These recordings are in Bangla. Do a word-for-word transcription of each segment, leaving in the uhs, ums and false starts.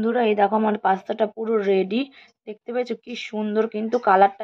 বন্ধুরা, এই দেখো আমার পাস্তাটা পুরো রেডি। দেখতে পেয়েছো কি সুন্দর কিন্তু কালারটা।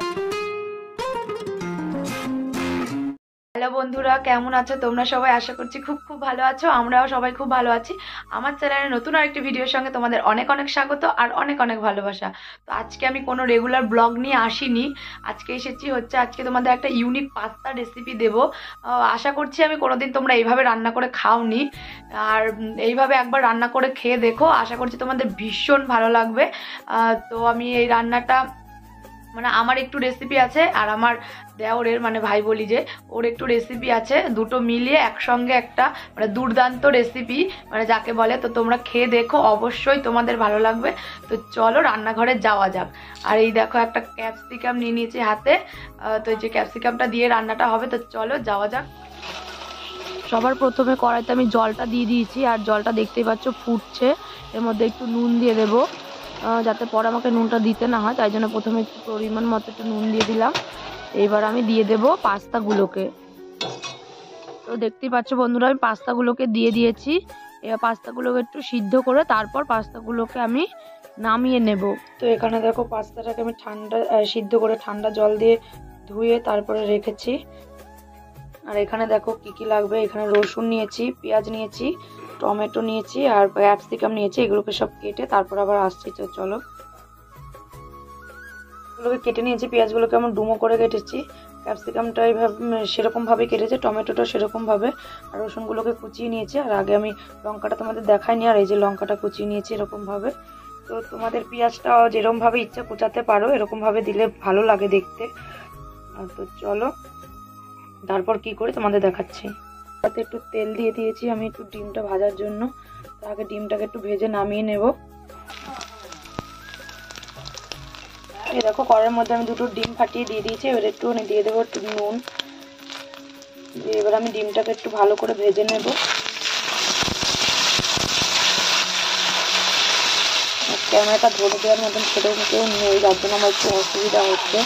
হ্যালো বন্ধুরা, কেমন আছো তোমরা সবাই? আশা করছি খুব খুব ভালো আছো। আমরাও সবাই খুব ভালো আছি। আমার চ্যানেলে নতুন আরেকটি ভিডিওর সঙ্গে তোমাদের অনেক অনেক স্বাগত আর অনেক অনেক ভালোবাসা। তো আজকে আমি কোনো রেগুলার ব্লগ নিয়ে আসিনি। আজকে এসেছি হচ্ছে আজকে তোমাদের একটা ইউনিক পাস্তা রেসিপি দেবো। আশা করছি আমি কোনোদিন তোমরা এইভাবে রান্না করে খাওনি, আর এইভাবে একবার রান্না করে খেয়ে দেখো। আশা করছি তোমাদের ভীষণ ভালো লাগবে। তো আমি এই রান্নাটা মানে আমার একটু রেসিপি আছে আর আমার দেওরের মানে ভাই বলি যে ওর একটু রেসিপি আছে, দুটো মিলিয়ে একসঙ্গে একটা মানে দুর্দান্ত রেসিপি মানে যাকে বলে। তো তোমরা খেয়ে দেখো, অবশ্যই তোমাদের ভালো লাগবে। তো চলো রান্নাঘরে যাওয়া যাক। আর এই দেখো একটা ক্যাপসিকাম নিয়ে নিয়েছি হাতে। তো এই যে ক্যাপসিকামটা দিয়ে রান্নাটা হবে, তো চলো যাওয়া যাক। সবার প্রথমে কড়াইতে আমি জলটা দিয়ে দিয়েছি আর জলটা দেখতেই পাচ্ছ ফুটছে। এর মধ্যে একটু নুন দিয়ে দেবো যাতে পরে আমাকে নুনটা দিতে না হয়, তাই জন্য প্রথমে একটু পরিমাণ মতো একটু নুন দিয়ে দিলাম। এবার আমি দিয়ে দেব পাস্তাগুলোকে। তো দেখতেই পাচ্ছ বন্ধুরা, আমি পাস্তাগুলোকে দিয়ে দিয়েছি। এবার পাস্তাগুলোকে একটু সিদ্ধ করে তারপর পাস্তাগুলোকে আমি নামিয়ে নেব। তো এখানে দেখো পাস্তাটাকে আমি ঠান্ডা সিদ্ধ করে ঠান্ডা জল দিয়ে ধুয়ে তারপরে রেখেছি। আর এখানে দেখো কি কি লাগবে। এখানে রসুন নিয়েছি, পেঁয়াজ নিয়েছি, টমেটো নিয়েছি আর ক্যাপসিকাম নিয়েছি। এগুলোকে সব কেটে তারপর আবার আসছি। তো চলো, এগুলোকে কেটে নিয়েছি। পেঁয়াজগুলোকে আমি ডুমো করে কেটেছি, ক্যাপসিকামটা এইভাবে সেরকমভাবে কেটেছে, টমেটোটা সেরকমভাবে, আর রসুনগুলোকে কুচিয়ে নিয়েছি। আর আগে আমি লঙ্কাটা তোমাদের দেখাইনি, আর এই যে লঙ্কাটা কুচিয়ে নিয়েছি এরকমভাবে। তো তোমাদের পেঁয়াজটা যেরকমভাবে ইচ্ছা কুচাতে পারো, এরকমভাবে দিলে ভালো লাগে দেখতে। তো চলো তারপর কি করি তোমাদের দেখাচ্ছি। তাতে একটু তেল দিয়ে দিয়েছি আমি একটু ডিমটা ভাজার জন্য। তো আগে ডিমটাকে একটু ভেজে নামিয়ে নেব। এই দেখো কড়াইয়ের মধ্যে আমি দুটো ডিম ফাটিয়ে দিয়ে দিয়েছি। এবার একটুখানি দিয়ে দেবো একটু নুন। এবার আমি ডিমটাকে একটু ভালো করে ভেজে নেব। ক্যামেরাটা ধরে দেওয়ার মতন সেটাও কেউ নেই, যার জন্য আমার একটু অসুবিধা হচ্ছে।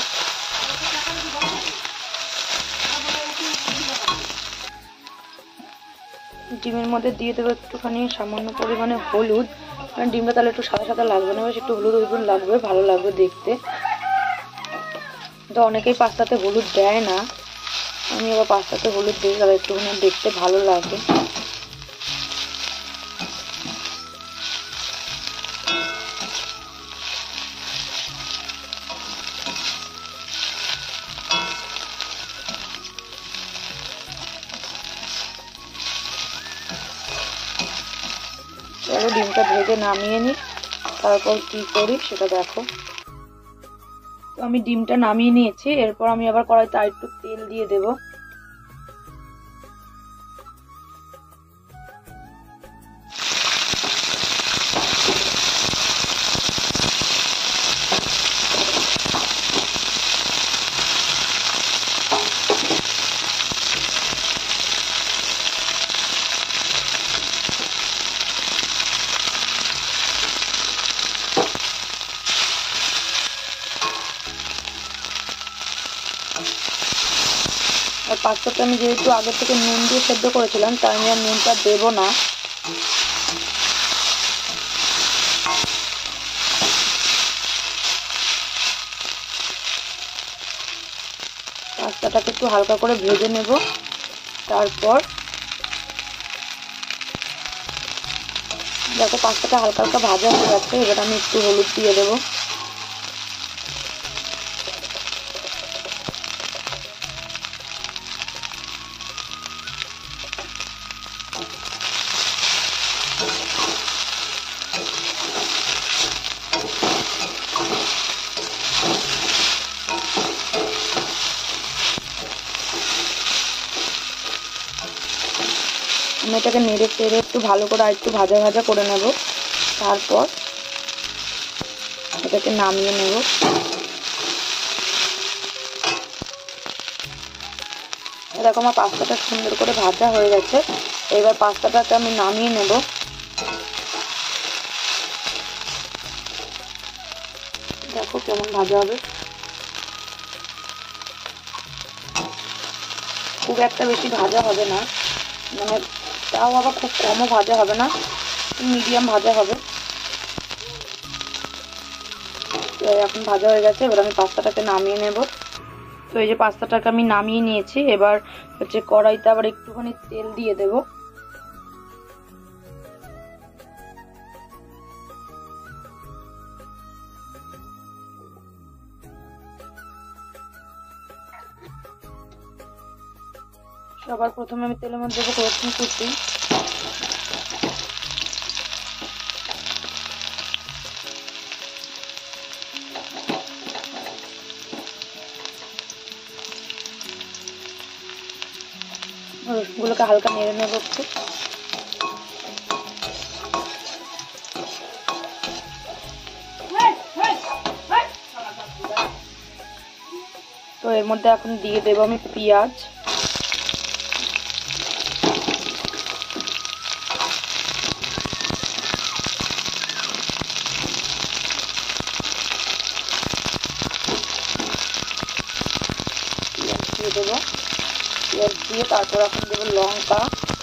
ডিমের মধ্যে দিয়ে দেবো একটুখানি সামান্য পরিমাণে হলুদ, কারণ ডিমটা তাহলে একটু সাদা সাদা লাগবে না, বেশ একটু হলুদ হলুদ লাগবে, ভালো লাগবে দেখতে। তো অনেকেই পাস্তাতে হলুদ দেয় না, আমি আবার পাস্তাতে হলুদ দিই, তাহলে একটুখানি দেখতে ভালো লাগে। চলো ডিমটা ভেজে নামিয়ে নিই, তারপর কি করি সেটা দেখো। তো আমি ডিমটা নামিয়ে নিয়েছি। এরপর আমি আবার কড়াইতে আর একটু তেল দিয়ে দেব। আর পাস্তাটা আমি যেহেতু আগে থেকে নুন দিয়ে সেদ্ধ করেছিলাম, তাই আমি আর নুনটা দেবো না। পাস্তাটাকে একটু হালকা করে ভেজে নেব। তারপর দেখো পাস্তাটা হালকা হালকা ভাজা হয়ে যাচ্ছে। এবার আমি একটু হলুদ দিয়ে দেবো। আমি এটাকে নেড়ে চেড়ে একটু ভালো করে আর একটু ভাজা ভাজা করে নেব। তারপর এটাকে নামিয়ে নেব। দেখো আমার পাস্তাটা সুন্দর করে ভাজা হয়ে গেছে। এবার পাস্তাটাকে আমি নামিয়ে নেব। দেখো কেমন ভাজা হবে। খুব একটা বেশি ভাজা হবে না, মানে তাও আবার খুব কমও ভাজা হবে না, মিডিয়াম ভাজা হবে। এখন ভাজা হয়ে গেছে, এবার আমি পাস্তাটাকে নামিয়ে নেব। তো এই যে পাস্তাটাকে আমি নামিয়ে নিয়েছি, এবার হচ্ছে কড়াইতে আবার একটুখানি তেল দিয়ে দেব। সবার প্রথমে আমি তেলের মধ্যে দেবো রসুন কুচি, রসুনগুলোকে হালকা নেড়ে নেবো একটু। তো এর মধ্যে এখন দিয়ে দেবো আমি পেঁয়াজ, দিয়ে দেবো পেঁয়াজ দিয়ে তারপর এখন দেবো লঙ্কা,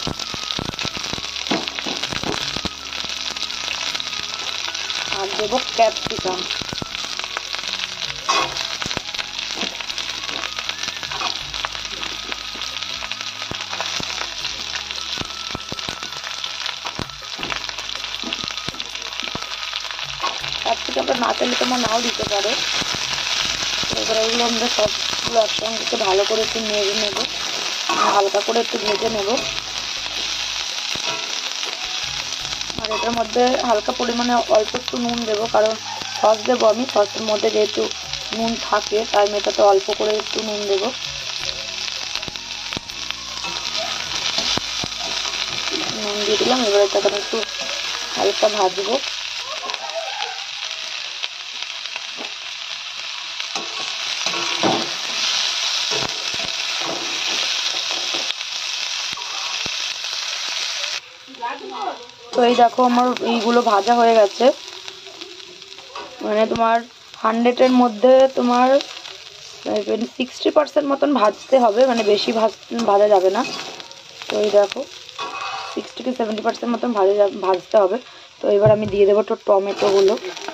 আর দেবো ক্যাপসিকাম। ক্যাপসিকামটা না চাইলে তোমার নাও দিতে পারো। এবার এগুলো আমরা সবগুলো একসঙ্গে ভালো করে একটু নেড়ে নেবো, হালকা করে একটু ভেজে নেব। আর এটার মধ্যে হালকা পরিমাণে অল্প একটু নুন দেবো, কারণ সস দেবো আমি, সসের মধ্যে যেহেতু নুন থাকে তাই আমি এটাতে অল্প করে একটু নুন দেবো। নুন দিয়ে দিলাম, এবার এটাকে একটু হালকা ভাজবো। তো এই দেখো আমার এইগুলো ভাজা হয়ে গেছে, মানে তোমার হান্ড্রেডের মধ্যে তোমার সিক্সটি পার্সেন্ট মতন ভাজতে হবে, মানে বেশি ভাজ ভাজা যাবে না। তো এই দেখো সিক্সটি কি সেভেন্টি পার্সেন্ট মতন ভাজা ভাজতে হবে। তো এবার আমি দিয়ে দেবো তো টমেটোগুলো,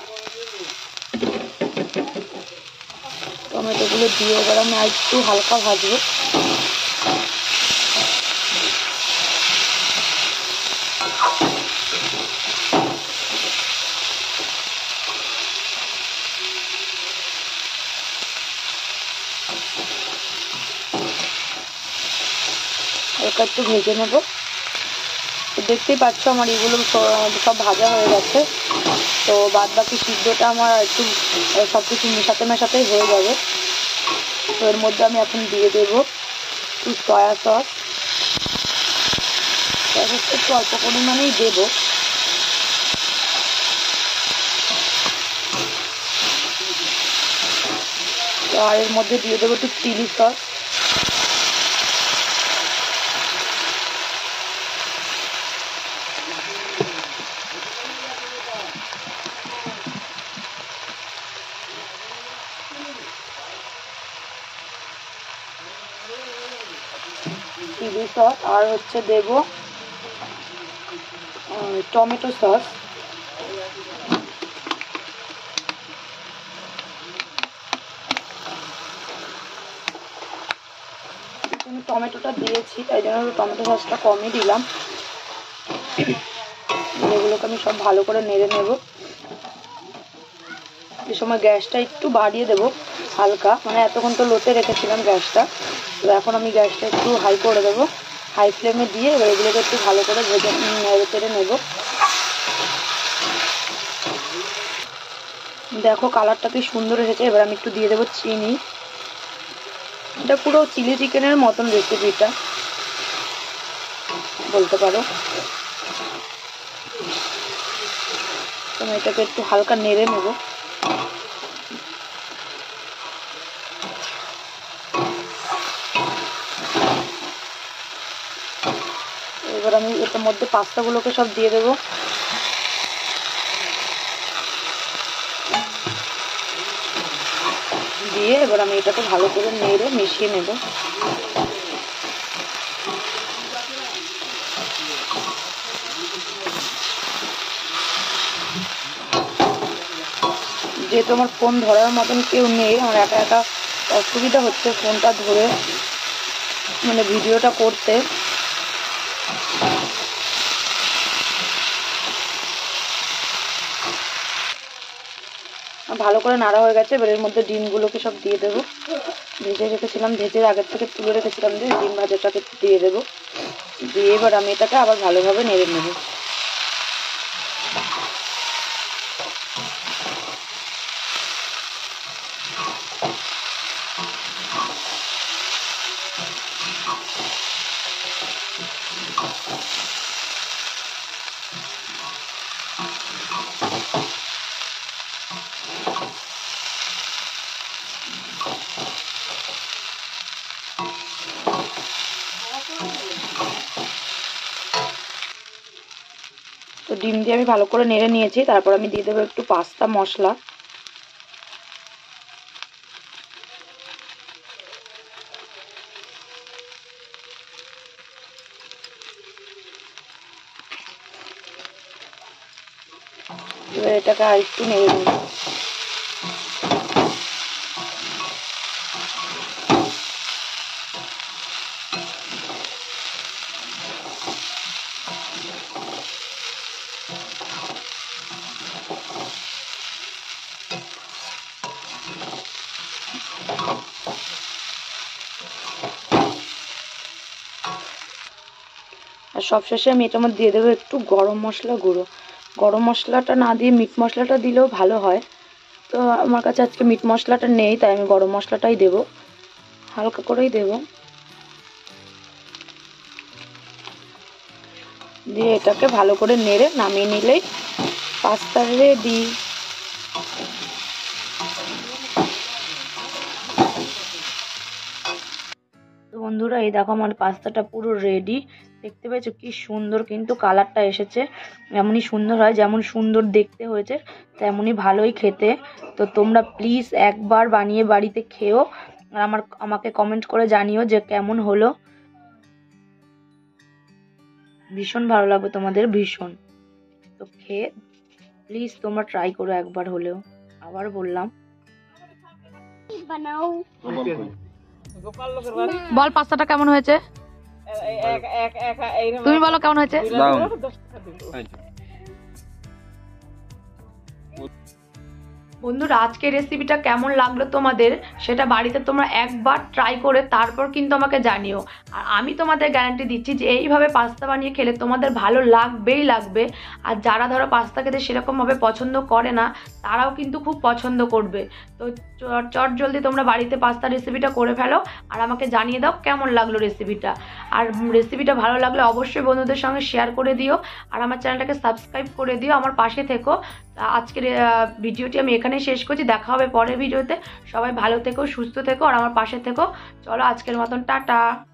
টমেটোগুলো দিয়ে এবার আমি একটু হালকা ভাজবো। হালকা একটু ভেজে নেব। তো দেখতেই পাচ্ছ আমার এগুলো সব ভাজা হয়ে গেছে। তো বাদ বাকি সিদ্ধটা আমার একটু সব কিছু মেশাতে মেশাতেই হয়ে যাবে। তো এর মধ্যে আমি এখন দিয়ে দেবো একটু সয়া সস, সয়া সস একটু অল্প পরিমাণেই দেবো। তো আর এর মধ্যে দিয়ে দেবো একটু চিলি সস, চিলি সস, আর হচ্ছে দেব টমেটো সস। আমি টমেটোটা দিয়েছি তাই জন্য টমেটো সসটা কমই দিলাম। এগুলোকে আমি সব ভালো করে নেড়ে নেব। এই সময় গ্যাসটা একটু বাড়িয়ে দেব হালকা, মানে এতক্ষণ তো লোতে রেখেছিলাম গ্যাসটা, তো এখন আমি গ্যাসটা একটু হাই করে দেবো। হাই ফ্লেমে দিয়ে এবার এগুলোকে একটু ভালো করে ভেজে নেড়ে চেড়ে নেব। দেখো কালারটা কি সুন্দর এসেছে। এবার আমি একটু দিয়ে দেবো চিনি। এটা পুরো চিলি চিকেনের মতন রেসিপিটা বলতে পারো। আমি এটাকে একটু হালকা নেড়ে নেব। এবার আমি এটার মধ্যে পাস্তাগুলোকে সব দিয়ে দেবো। দিয়ে এবার আমি এটাকে ভালো করে নেড়ে মিশিয়ে নেব। যেহেতু আমার ফোন ধরার মতন কেউ নেই, আমার একা একা অসুবিধা হচ্ছে ফোনটা ধরে মানে ভিডিওটা করতে। ভালো করে নাড়া হয়ে গেছে, এবার এর মধ্যে ডিমগুলোকে সব দিয়ে দেবো। ভেজে রেখেছিলাম, ভেজে আগের থেকে তুলে রেখেছিলাম, যে ডিম ভাজাটাকে দিয়ে দেবো। দিয়ে এবার আমি এটাকে আবার ভালোভাবে নেড়ে নেবো। তো ডিম দিয়ে আমি ভালো করে নেড়ে নিয়েছি, তারপর আমি দিয়ে দেবো একটু পাস্তা মশলা। এবার এটাকে আর একটু নেড়ে নেব। আর সবশেষে আমি এটার মধ্যে দিয়ে দেবো একটু গরম মশলা গুঁড়ো। গরম মশলাটা না দিয়ে মিট মশলাটা দিলেও ভালো হয়, তো আমার কাছে আজকে মিট মশলাটা নেই, তাই আমি গরম মশলাটাই দেবো, হালকা করেই দেবো। দিয়ে এটাকে ভালো করে নেড়ে নামিয়ে নিলেই পাস্তা রেডি। তো বন্ধুরা, এই দেখো আমার পাস্তাটা পুরো রেডি। দেখতে পেয়েছো কি সুন্দর কিন্তু কালারটা এসেছে। এমনই সুন্দর হয়, যেমন সুন্দর দেখতে হয়েছে তেমনই ভালোই খেতে। তো তোমরা প্লিজ একবার বানিয়ে বাড়িতে খেও, আর আমার আমাকে কমেন্ট করে জানিও যে কেমন হলো। ভীষণ ভালো লাগবে তোমাদের, ভীষণ। তো খেয়ে প্লিজ তোমরা ট্রাই করো একবার হলেও, আবার বললাম। বানাও। বল পাস্তাটা কেমন হয়েছে, তুমি বলো কেমন হয়েছে। বন্ধুরা, আজকের রেসিপিটা কেমন লাগলো তোমাদের সেটা বাড়িতে তোমরা একবার ট্রাই করে তারপর কিন্তু আমাকে জানিও। আর আমি তোমাদের গ্যারান্টি দিচ্ছি যে এইভাবে পাস্তা বানিয়ে খেলে তোমাদের ভালো লাগবেই লাগবে। আর যারা ধরো পাস্তা খেতে সেরকমভাবে পছন্দ করে না, তারাও কিন্তু খুব পছন্দ করবে। তো চট জলদি তোমরা বাড়িতে পাস্তা রেসিপিটা করে ফেলো, আর আমাকে জানিয়ে দাও কেমন লাগলো রেসিপিটা। আর রেসিপিটা ভালো লাগলে অবশ্যই বন্ধুদের সঙ্গে শেয়ার করে দিও, আর আমার চ্যানেলটাকে সাবস্ক্রাইব করে দিও, আমার পাশে থেকো। আজকের ভিডিওটি আমি এখানেই শেষ করছি, দেখা হবে পরের ভিডিওতে। সবাই ভালো থেকো, সুস্থ থেকো, আর আমার পাশে থেকো। চলো আজকের মতন টাটা।